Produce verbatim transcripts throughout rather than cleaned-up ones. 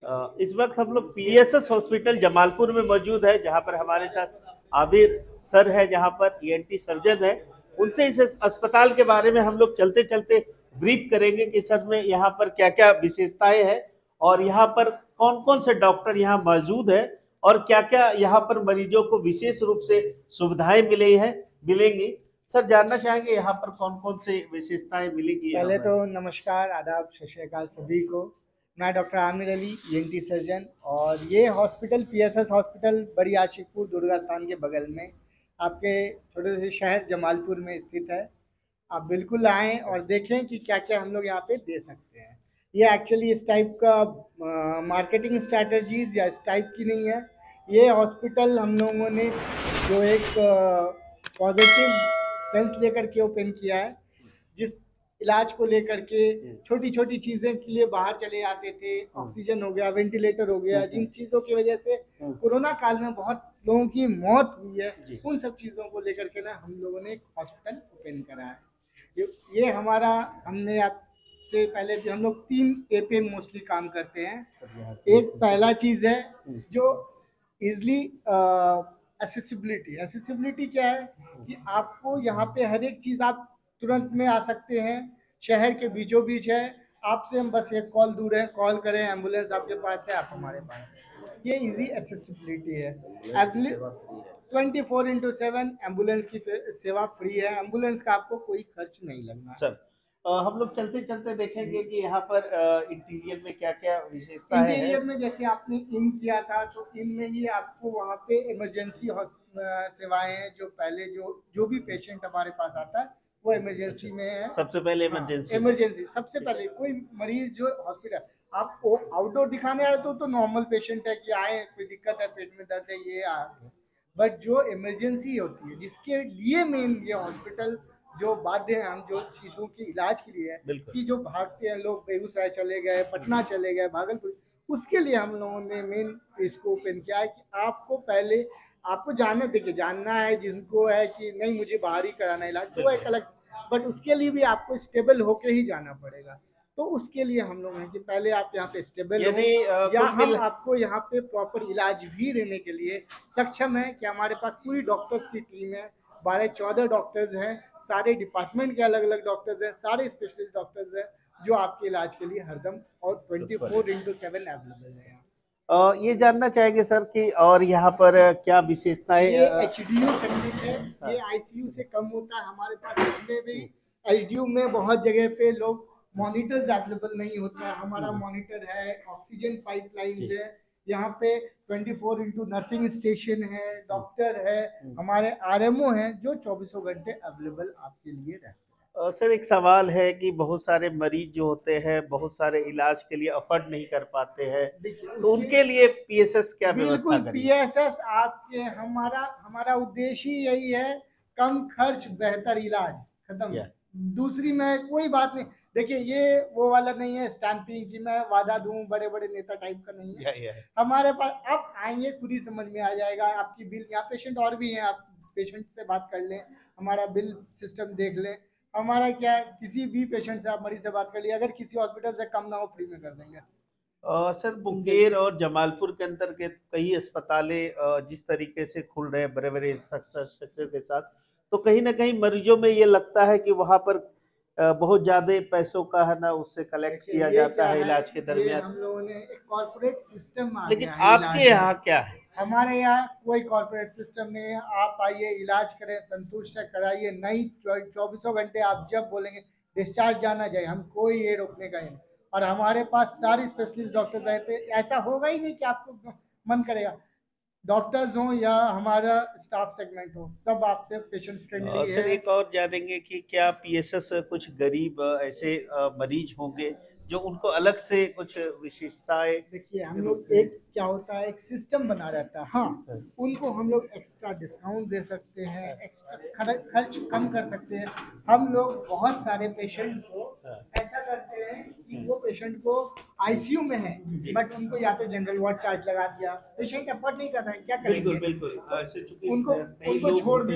अ, इस वक्त हम लोग पीएसएस हॉस्पिटल जमालपुर में मौजूद है, जहां पर हमारे साथ आबिर सर है, जहां पर ईएनटी सर्जन है। उनसे इस अस्पताल के बारे में हम लोग चलते चलते ब्रीफ करेंगे कि सर में यहाँ पर क्या क्या विशेषताएं हैं और यहाँ पर कौन कौन से डॉक्टर यहाँ मौजूद है और क्या क्या यहाँ पर मरीजों को विशेष रूप से सुविधाएं मिली है मिलेंगी। सर जानना चाहेंगे यहाँ पर कौन कौन से विशेषताएं मिलेगी। पहले तो नमस्कार, आदाब, सत श्री अकाल सभी को। मैं doctor Aamir Ali, ENT surgeon, और ये हॉस्पिटल पीएसएस हॉस्पिटल बड़ी आशिकपुर दुर्गा स्थान के बगल में आपके छोटे से शहर जमालपुर में स्थित है। आप बिल्कुल आएँ और देखें कि क्या क्या हम लोग यहाँ पे दे सकते हैं। ये एक्चुअली इस टाइप का मार्केटिंग स्ट्रैटेजीज या इस टाइप की नहीं है। ये हॉस्पिटल हम लोगों ने जो एक पॉजिटिव सेंस लेकर के ओपन किया है, जिस इलाज को लेकर के छोटी छोटी चीजें के लिए बाहर चले जाते थे, ऑक्सीजन हो गया, वेंटिलेटर हो गया, जिन चीजों की वजह से कोरोना काल में बहुत लोगों की मौत हुई है, उन सब चीजों को लेकर के ना हम लोगों ने एक हॉस्पिटल ओपन करा है। ये, ये हमारा हमने आपसे पहले भी हम लोग तीन ए पे मोस्टली काम करते हैं। एक पहला चीज है जो इजली एसेसिबिलिटी। एसेसिबिलिटी क्या है कि आपको यहाँ पे हर एक चीज आप तुरंत में आ सकते हैं। शहर के बीचों बीच है, आपसे हम बस एक कॉल दूर है, कॉल करें, एम्बुलेंस आपके पास है, आप हमारे पास है। ये इजी एसेसिबिलिटी है। Twenty four into seven ambulance की सेवा फ्री है। एम्बुलेंस का आपको कोई खर्च नहीं लगना। सर आ, हम लोग चलते चलते देखेंगे कि यहाँ पर इंटीरियर में क्या क्या विशेषता है। इंटीरियर में जैसे आपने इन किया था, तो इन में ही आपको वहाँ पे इमरजेंसी सेवाएं हैं। जो पहले जो जो भी पेशेंट हमारे पास आता है वो इमरजेंसी में है। सबसे पहले इमरजेंसी। इमरजेंसी सबसे पहले कोई मरीज जो हॉस्पिटल आप आउटडोर दिखाने आए तो तो नॉर्मल पेशेंट है कि आए, कोई दिक्कत है, पेट में दर्द है, ये आ। बट जो इमरजेंसी होती है, जिसके लिए मेन ये हॉस्पिटल जो बाध्य है, हम जो चीजों की इलाज के लिए है कि जो भागते हैं लोग, बेगूसराय चले गए, पटना चले गए, भागलपुर, उसके लिए हम लोगों ने मेन इसको ओपन किया है कि आपको पहले आपको जानना, देखिए जानना है जिनको है कि नहीं मुझे बाहर ही कराना इलाज, तो एक अलग, बट उसके लिए भी आपको स्टेबल होके ही जाना पड़ेगा। तो उसके लिए हम लोग हैं कि पहले आप यहाँ पे स्टेबल हो, या हम आपको यहाँ पे प्रॉपर इलाज भी देने के लिए सक्षम है कि हमारे पास पूरी डॉक्टर्स की टीम है। बारह चौदह डॉक्टर्स हैं, सारे डिपार्टमेंट के अलग अलग डॉक्टर्स हैं, सारे स्पेशलिस्ट डॉक्टर्स हैं जो आपके इलाज के लिए हरदम और twenty four into seven available है। आ, ये जानना चाहेंगे सर कि और यहाँ पर क्या विशेषताएं। ये एचडीयू सेगमेंट है, ये आईसीयू से कम होता है हमारे पास। इसमें भी एचडीयू में बहुत जगह पे लोग मॉनिटर्स अवेलेबल नहीं होता है, हमारा मॉनिटर है, ऑक्सीजन पाइपलाइंस है, यहाँ पे twenty four into nursing station है, डॉक्टर है, हमारे आरएमओ हैं जो चौबीसों घंटे अवेलेबल आपके लिए रहते हैं। सर एक सवाल है कि बहुत सारे मरीज जो होते हैं बहुत सारे इलाज के लिए अफोर्ड नहीं कर पाते हैं, तो उनके लिए पीएसएस क्या व्यवस्था करेगी? पीएसएस आपके हमारा हमारा उद्देश्य ही यही है, कम खर्च बेहतर इलाज, खत्म। दूसरी में कोई बात नहीं। देखिए ये वो वाला नहीं है स्टैंपिंग की मैं वादा दूं, बड़े बड़े नेता टाइप का नहीं है। या, या। हमारे पास आप आएंगे खुद ही समझ में आ जाएगा। आपकी बिल, यहाँ पेशेंट और भी हैं, आप पेशेंट से बात कर लें, हमारा बिल सिस्टम देख लें। हमारा क्या, किसी भी पेशेंट से आप मरीज से बात कर लिए, अगर किसी हॉस्पिटल से कम ना हो फ्री में कर देंगे। आ, सर मुंगेर और जमालपुर के अंदर के कई अस्पतालें जिस तरीके से खुल रहे हैं बड़े बड़े इंफ्रास्ट्रक्चर के साथ, तो कहीं ना कहीं मरीजों में ये लगता है कि वहां पर बहुत ज्यादा पैसों का है ना उससे कलेक्ट किया जाता है इलाज के दरमियान। हम लोगों ने एक कॉर्पोरेट सिस्टम आ लेकिन गया है। आपके यहाँ क्या है? हमारे यहाँ कोई कॉर्पोरेट सिस्टम नहीं है। आप आइए, इलाज करें, संतुष्ट है, कराइए, नहीं चौबीसों घंटे आप जब बोलेंगे डिस्चार्ज जाना जाए, हम कोई ये रोकने का नहीं। और हमारे पास सारी स्पेशलिस्ट डॉक्टर रहते, ऐसा होगा ही नहीं कि आपको मन करेगा डॉक्टर्स हो या हमारा स्टाफ सेगमेंट हो, सब आपसे पेशेंट फ्रेंडली है। सर एक और जानेंगे कि क्या पीएसएस कुछ गरीब ऐसे मरीज होंगे जो उनको अलग से कुछ विशेषताएं? देखिए हम लोग एक क्या होता है, एक सिस्टम बना रहता है। हाँ, उनको हम लोग एक्स्ट्रा डिस्काउंट दे सकते हैं, एक्स्ट्रा खर्च कम कर सकते हैं। हम लोग बहुत सारे पेशेंट को ऐसा करते हैं कि वो पेशेंट को आईसीयू में है बट उनको या तो जनरल वार्ड चार्ज लगा दिया, पेशेंट अफोर्ड नहीं कर रहे हैं, क्या करेंगे? बिल्कुल बिल्कुल। उनको उनको छोड़ दिए,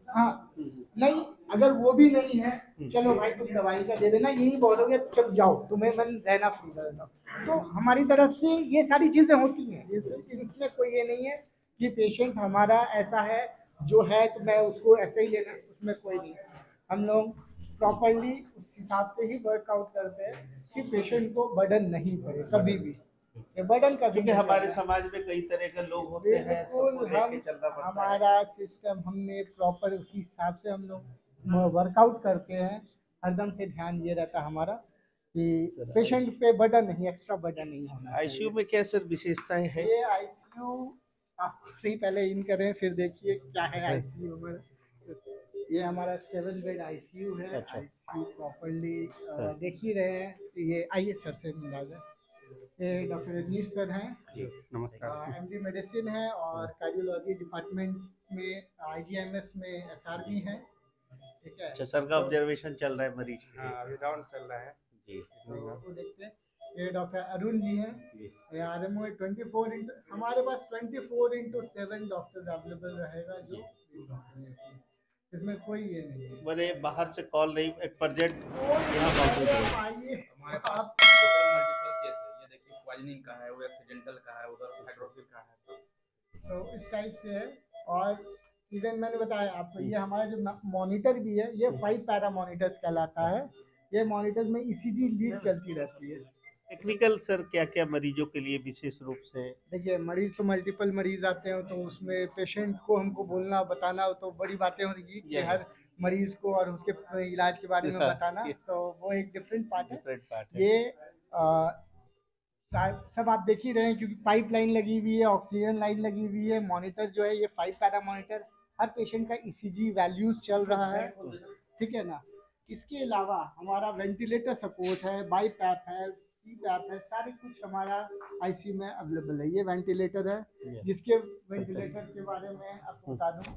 हाँ नहीं, अगर वो भी नहीं है, चलो भाई तुम दवाई का दे देना, यही बहुत हो गया, चल जाओ, तुम्हें मैं रहना फ्री कर देता हूँ। तो हमारी तरफ से ये सारी चीजें होती हैं, इसमें इसमें कोई ये नहीं है कि पेशेंट हमारा ऐसा है जो है तो मैं उसको ऐसे ही लेना, उसमें कोई नहीं। हम लोग प्रॉपरली उस हिसाब से ही वर्कआउट करते हैं कि पेशेंट को बर्डन नहीं पड़े कभी भी, ये बर्डन कभी क्योंकि नहीं हमारे पड़ना। समाज में कई तरह के लोग होते हैं, बिल्कुल, सबको देख के हम चलना पड़ता है। हमारा सिस्टम हमने प्रॉपर उसी हिसाब से हम लोग वर्कआउट करते हैं। हरदम से ध्यान ये रहता है हमारा कि पेशेंट पे बर्डन नहीं, एक्स्ट्रा बर्डन नहीं होना चाहिए। आईसीयू में क्या सर विशेषताएं हैं? ये आईसीयू आप ही पहले इन करें, फिर देखिए क्या है आईसीयू में। ये हमारा सेवन बेड आईसीयू है। अच्छा। आईसीयू प्रॉपरली देख ही रहे हैं। ये आइए सर से मिला जाए। ये डॉक्टर रजनीश सर हैं, नमस्कार। एमडी मेडिसिन है और कार्डियोलॉजी डिपार्टमेंट में आईजीएमएस में एसआर भी हैं। ठीक है, अच्छा, सर का ऑब्जर्वेशन चल रहा है मरीज के लिए। हाँ, अभी राउंड चल रहा है जी। तो वो देखते हैं। ये डॉक्टर अरुण जी हैं, ये आरएमओ ट्वेंटी फोर इंटू हमारे पास twenty four into seven doctors available रहेगा, जो इसमें कोई ये नहीं है। मैंने बाहर से कॉल नहीं एट प्रेजेंट यहाँ मौजूद है। आइए हमारे पास आप टोटल मल्टीपल केस है। ये देखिए पॉइजनिंग का है, वो एक्सीडेंटल का है, उधर हाइड्रोसिस का है। तो इस टाइप से है। और इवन मैंने बताया आपको, ये हमारा जो मॉनिटर भी है, ये फाइव पैरा मॉनिटर्स कहलाता है। ये मॉनिटर में ईसीजी लीड चलती रहती है। टेक्निकल सर क्या क्या मरीजों के लिए विशेष रूप से? देखिए, मरीज तो मल्टीपल मरीज आते हैं, तो उसमें पेशेंट को हमको बोलना बताना तो बड़ी बातें होंगी कि हर मरीज को और उसके इलाज के बारे में बताना, तो वो एक डिफरेंट पार्ट है। डिफरेंट पार्ट है। ये आ, सब आप देख ही रहे हैं, क्योंकि पाइप लाइन लगी हुई है, ऑक्सीजन लाइन लगी हुई है। मॉनिटर जो है ये फाइव पैरा मॉनिटर, हर पेशेंट का ईसीजी वैल्यूज चल रहा है, ठीक है ना। इसके अलावा हमारा वेंटिलेटर सपोर्ट है, बाईपैप है, सीपैप है, सारे कुछ हमारा आईसीयू में अवेलेबल है। ये वेंटिलेटर है, जिसके वेंटिलेटर के बारे में आपको बता दूं।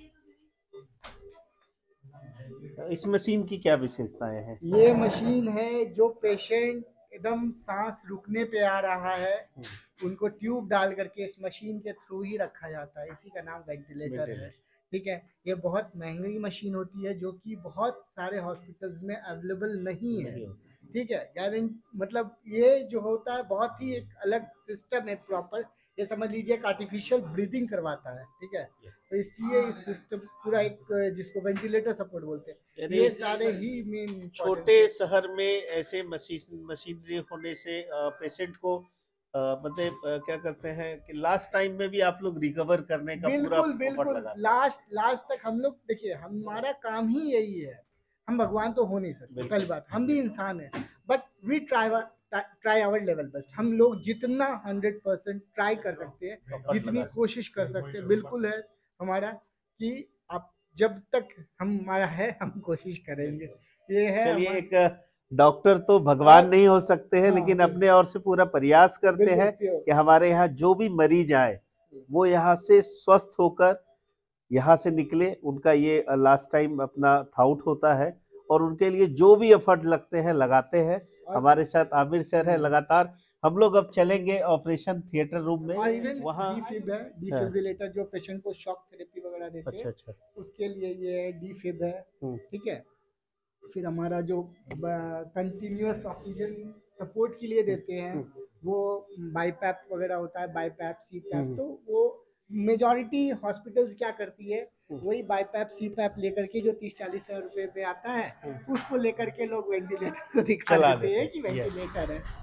इस मशीन की क्या विशेषताएं हैं? ये मशीन है जो पेशेंट एकदम सांस रुकने पे आ रहा है, उनको ट्यूब डाल करके इस मशीन के थ्रू ही रखा जाता है। इसी का नाम वेंटिलेटर है, ठीक है। ये बहुत महंगी मशीन होती है, जो कि बहुत सारे हॉस्पिटल्स में अवेलेबल नहीं है, ठीक है। गारंटी मतलब ये जो होता है बहुत ही एक अलग सिस्टम है प्रॉपर। ये समझ लीजिए एक आर्टिफिशियल ब्रीदिंग करवाता है, ठीक है। तो इसलिए इस सिस्टम पूरा एक, जिसको वेंटिलेटर सपोर्ट बोलते हैं, ये सारे ही मेन। छोटे शहर में ऐसे मशीन मशीनरी होने से पेशेंट को आ, मतलब क्या करते हैं कि लास्ट टाइम में भी आप लोग रिकवर करने का पूरा बिल्कुल बिल्कुल लास्ट लास्ट तक हम लोग, देखिए हमारा काम ही यही है। हम भगवान तो हो नहीं सकते, पहली बात, हम भी इंसान हैं, but we try try our level best. हम लोग जितना हंड्रेड परसेंट ट्राई कर सकते हैं, जितनी कोशिश कर सकते हैं, बिल्कुल है हमारा कि आप जब तक हमारा है हम कोशिश करेंगे। ये है। चलिए, एक डॉक्टर तो भगवान नहीं हो सकते हैं, लेकिन अपने ओर से पूरा प्रयास करते हैं कि हमारे यहाँ जो भी मरीज आए वो यहाँ से स्वस्थ होकर यहाँ से निकले। उनका ये लास्ट टाइम अपना थाउट होता है और उनके लिए जो भी एफर्ट लगते हैं लगाते हैं। हमारे साथ आमिर सर है। लगातार हम लोग अब चलेंगे ऑपरेशन थिएटर रूम में, वहाँ डीफिब है, डिफिब्रिलेटर जो पेशेंट को शॉक थेरेपी वगैरह देते हैं, अच्छा अच्छा उसके लिए ये डीफिब है, ठीक है। फिर हमारा जो कंटिन्यूअस ऑक्सीजन सपोर्ट के लिए देते हैं वो बाईपैप वगैरह होता है, बाईपैप सीपैप। तो वो मेजॉरिटी हॉस्पिटल्स क्या करती है, वही बाईपैप सीपैप लेकर के जो तीस चालीस हजार रुपए पे आता है, उसको लेकर के लोग वेंटिलेटर को दिखा देते हैं कि वेंटिलेटर है।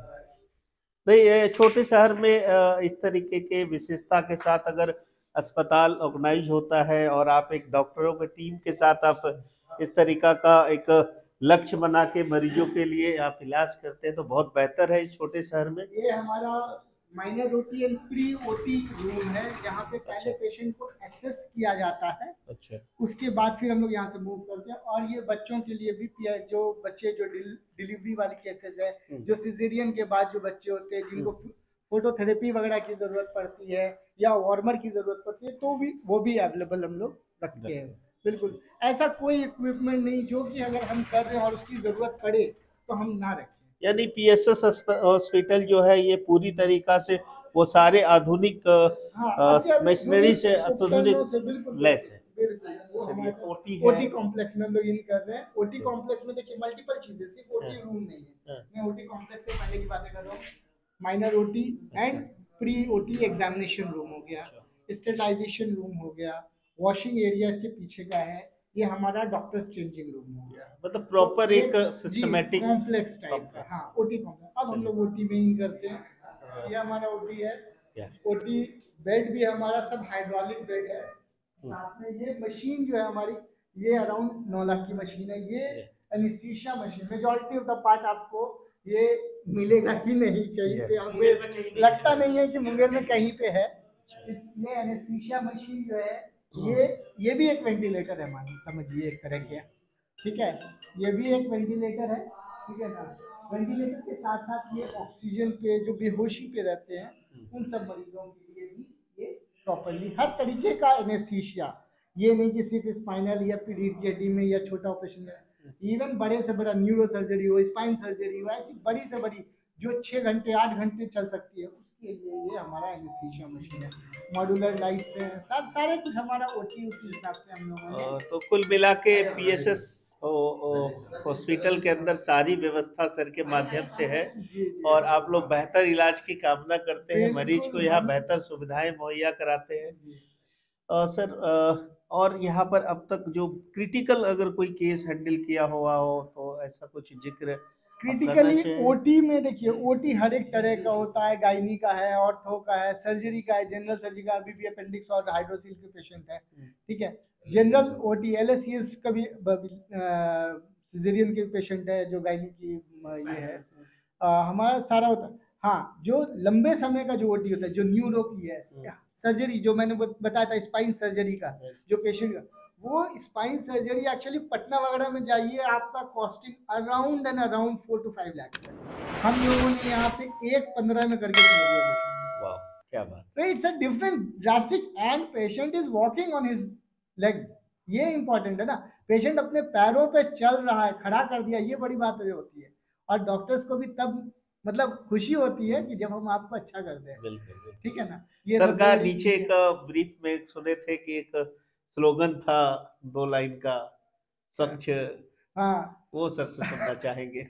नहीं, ये छोटे शहर में इस तरीके के विशेषता के साथ अगर अस्पताल ऑर्गेनाइज होता है और आप एक डॉक्टरों की टीम के साथ आप इस तरीका का एक लक्ष्य बना के मरीजों के लिए आप इलाज करते हैं तो बहुत बेहतर है इस छोटे शहर में। ये हमारा minor OT and pre OT room है, जहाँ पे पहले पेशेंट को एसेस किया जाता है, अच्छा। उसके बाद फिर हम लोग यहाँ से मूव करते हैं। और ये बच्चों के लिए भी, जो बच्चे जो डिलीवरी वाले केसेस है, जो सिजेरियन के बाद जो बच्चे होते हैं जिनको फोटोथेरेपी वगैरह की जरूरत पड़ती है या वार्मर की जरूरत पड़ती है, तो भी वो भी अवेलेबल हम लोग रखते हैं। बिल्कुल ऐसा कोई इक्विपमेंट नहीं जो कि अगर हम कर रहे हैं और उसकी जरूरत पड़े तो हम ना रखें। यानी पीएसएस हॉस्पिटल जो है ये पूरी तरीका से वो सारे आधुनिक मशीनरी से आधुनिक लैस है। बिल्कुल वो चलिए, हमारे ओटी है। ओटी कॉम्प्लेक्स में हम लोग इन कर रहे हैं। ओटी कॉम्प्लेक्स में देखिए मल्टीपल चीजें, सिर्फ ओटी हाँ, रूम नहीं है। हाँ, मैं ओटी कॉम्प्लेक्स से पहले की बातें कर रहा हूँ। Minor OT and pre OT examination room हो गया, अच्छा, स्टेरिलाइजेशन रूम हो गया, वॉशिंग एरिया इसके पीछे का है, ये हमारा डॉक्टर्स चेंजिंग रूम हो गया। मतलब तो प्रॉपर ये एक जी सिस्टमेटिक कॉम्प्लेक्स टाइप का, कॉम्प्लेक्स। हाँ ओटी कॉम्प्लेक्स। अब हम चलिए, लोग ओटी में इन करते हैं। हाँ, ये हमारा ओटी है। क्या, ओटी बेड भी हमारा सब हाइड्रोलिक बेड है। हम्म, साथ में ये मशीन जो है हमारी, ये अराउंड नौ लाख की मशीन है। ये ये, anaesthesia machine, majority of the part आपको ये मिलेगा ही नहीं कहीं ये, पे। हमें लगता नहीं है कि मुंगेर में कहीं पे है। ये एनेस्थीसिया मशीन जो है, ये ये भी एक वेंटिलेटर है, मान समझिए एक तरह के, ठीक है। ये भी एक वेंटिलेटर है, ठीक है ना। वेंटिलेटर के साथ साथ ये ऑक्सीजन पे, जो बेहोशी पे रहते हैं, उन सब मरीजों के लिए भी ये प्रॉपरली हर तरीके का एनेस्थीसिया, ये नहीं कि सिर्फ स्पाइनल या पीढ़ी की हड्डी में या छोटा ऑपरेशन में, इवन बड़े से बड़ा न्यूरो सर्जरी हो, स्पाइन सर्जरी हो, ऐसी बड़ी से बड़ी जो छः घंटे आठ घंटे चल सकती है, उसके लिए ये हमारा एनेस्थीसिया मशीन है। मॉड्यूलर लाइट्स हैं, सारे सारे कुछ हमारा ओटी उसी हिसाब से हम लोगों ने। अ, तो कुल मिला के पीएसएस हॉस्पिटल के अंदर सारी व्यवस्था सर के माध्यम से है, जी जी और आप लोग बेहतर इलाज की कामना करते हैं, मरीज को बिल्कुल यहाँ हम बेहतर सुविधाएं मुहैया कराते हैं। जी। अ, सर, अ, और यहाँ पर अब तक जो क्रिटिकल अगर कोई केस हैंडल किया हुआ हो तो ऐसा कुछ जिक्र आप करना क्रिटिकली चाहें? ओटी में देखिए, ओटी हर एक तरह का होता है, गायनी का है, ऑर्थो का है, सर्जरी का है, जनरल सर्जरी का, अभी भी अपेंडिक्स और हाइड्रोसिल के पेशेंट है, ठीक है। जनरल ओटी एलएससीएस का भी सिजेरियन के पेशेंट है, जो गायनी की अ, ये है, अ, हमारा सारा होता है। हाँ, जो लंबे समय का जो ओटी होता है, जो न्यूरो की है, सर्जरी जो मैंने बत- बताया था, स्पाइन सर्जरी का, जो पेशेंट का, वो स्पाइन सर्जरी एक्चुअली पटना वगैरह में जाइए, आपका costing around and around four to five lakhs है। हम लोगों ने यहाँ पे एक पंद्रह में करके छोड़ दिया पेशेंट। वाह, क्या बात। So it's a different drastic and patient is walking on his legs. ये इंपॉर्टेंट है ना, पेशेंट अपने पैरों पे चल रहा है, खड़ा कर दिया, ये बड़ी बात होती है। और डॉक्टर्स को भी तब मतलब खुशी होती है कि जब हम आपको अच्छा कर दें, बिल्कुल, बिल्कुल। ठीक है ना। ये सर सबसे का बड़ी नीचे चीज एक है। ब्रीफ में सुने थे कि एक स्लोगन था दो लाइन का, स्वच्छ, हाँ वो सर से सुनना चाहेंगे।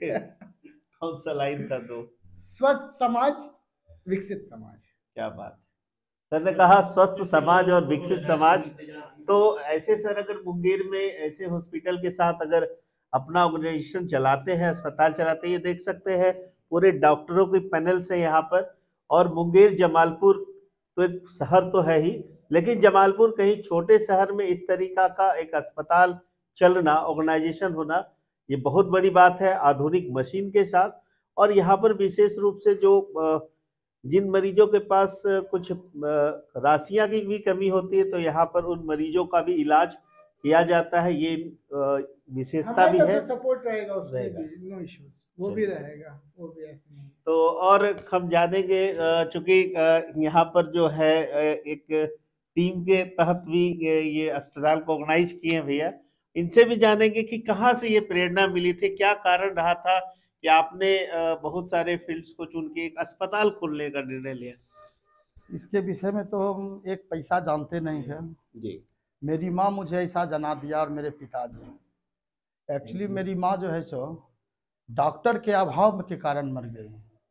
कौन सा लाइन था? दो। स्वस्थ समाज, विकसित समाज। क्या बात। सर ने कहा स्वस्थ समाज और विकसित समाज। तो ऐसे सर अगर मुंगेर में ऐसे हॉस्पिटल के साथ अगर अपना ऑर्गेनाइजेशन चलाते हैं, अस्पताल चलाते हैं, ये देख सकते हैं पूरे डॉक्टरों के पैनल से यहाँ पर। और मुंगेर जमालपुर तो एक शहर तो है ही, लेकिन जमालपुर कहीं छोटे शहर में इस तरीका का एक अस्पताल चलना, ऑर्गेनाइजेशन होना, ये बहुत बड़ी बात है, आधुनिक मशीन के साथ। और यहाँ पर विशेष रूप से जो अ, जिन मरीजों के पास अ, कुछ अ, राशियां की भी कमी होती है, तो यहाँ पर उन मरीजों का भी इलाज किया जाता है, ये अ, विशेषता हमारी भी तरफ है। से सपोर्ट रहेगा उसमें रहेगा। भी, नो इश्यूज, वो भी रहेगा, वो भी ऐसे नहीं। तो और हम जानेंगे, अ, चूंकि अ, यहाँ पर जो है अ, एक टीम के तहत भी ये ये अस्पताल को ऑर्गेनाइज किए हैं भैया, इनसे भी जानेंगे कि कहाँ से ये प्रेरणा मिली थी, क्या कारण रहा था कि आपने अ, बहुत सारे फील्ड्स को चुन के एक अस्पताल खोलने का निर्णय लिया। इसके विषय में तो हम एक पैसा जानते नहीं थे। जी। मेरी माँ मुझे ऐसा जना दिया और मेरे पिताजी। एक्चुअली मेरी माँ जो है सो डॉक्टर के अभाव के कारण मर गई,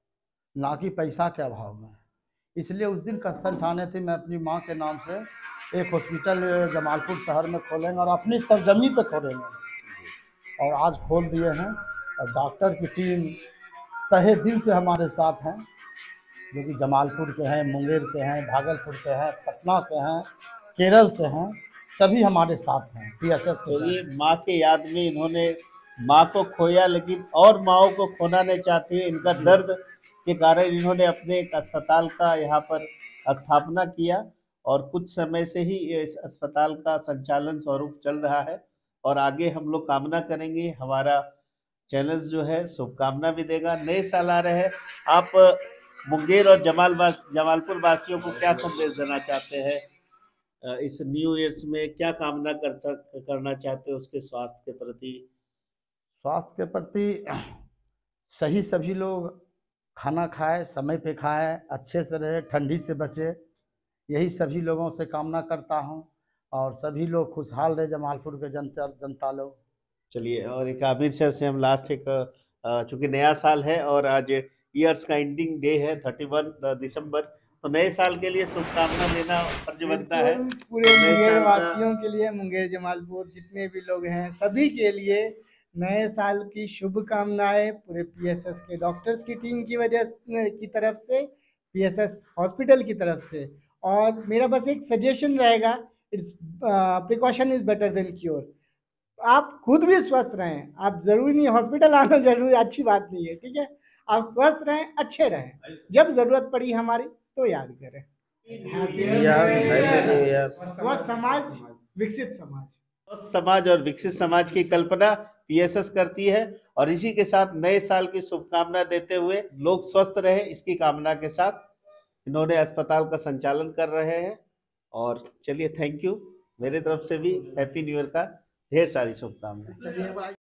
ना कि पैसा के अभाव में। इसलिए उस दिन कस्तन ठाने थे मैं अपनी माँ के नाम से एक हॉस्पिटल जमालपुर शहर में खोलेंगे और अपनी सरजमी पे खोलेंगे, और आज खोल दिए हैं। और डॉक्टर की टीम तहे दिल से हमारे साथ हैं, जो कि जमालपुर के हैं, मुंगेर के हैं, भागलपुर के हैं, पटना से हैं, केरल से हैं, सभी हमारे साथ हैं पीएसएस के तो ये साथ। माँ के याद में इन्होंने माँ को खोया, लेकिन और माँओं को खोना नहीं चाहती है, इनका दर्द के कारण इन्होंने अपने एक अस्पताल का यहाँ पर स्थापना किया, और कुछ समय से ही ये इस अस्पताल का संचालन स्वरूप चल रहा है। और आगे हम लोग कामना करेंगे, हमारा चैनल जो है शुभकामना भी देगा। नए साल आ रहे हैं, आप मुंगेर और जमाल जमालपुर वासियों को क्या संदेश देना चाहते हैं? अ, इस न्यू ईयर्स में क्या कामना करता करना चाहते हो उसके स्वास्थ्य के प्रति? स्वास्थ्य के प्रति सही सभी लोग खाना खाए, समय पे खाए, अच्छे से रहे, ठंडी से बचे, यही सभी लोगों से कामना करता हूँ। और सभी लोग खुशहाल रहे, जमालपुर के जनता जनता लोग। चलिए, और एक आमिर सर से हम लास्ट एक अ, चूंकि नया साल है और आज ईयर्स का एंडिंग डे है थर्टी वन दिसंबर, तो नए साल के लिए शुभकामना देना फर्ज बनता है। बिल्कुल, पूरे नए मुंगेर साल का- वासियों के लिए, मुंगेर जमालपुर जितने भी लोग हैं सभी के लिए नए साल की शुभकामनाएं पूरे पीएसएस के डॉक्टर्स की टीम की वजह की तरफ से, पीएसएस हॉस्पिटल की तरफ से। और मेरा बस एक सजेशन रहेगा, it's precaution is better than cure. आप खुद भी स्वस्थ रहें, आप जरूरी नहीं हॉस्पिटल आना जरूरी अच्छी बात नहीं है, ठीक है। आप स्वस्थ रहें, अच्छे रहें, जब जरूरत पड़ी हमारी तो याद करें। स्वस्थ समाज, विकसित समाज। स्वस्थ समाज और विकसित समाज की कल्पना पीएसएस करती है, और इसी के साथ नए साल की शुभकामना देते हुए लोग स्वस्थ रहे इसकी कामना के साथ इन्होंने अस्पताल का संचालन कर रहे हैं। और चलिए, थैंक यू, मेरे तरफ से भी हैप्पी न्यू ईयर का ढेर सारी शुभकामनाएं।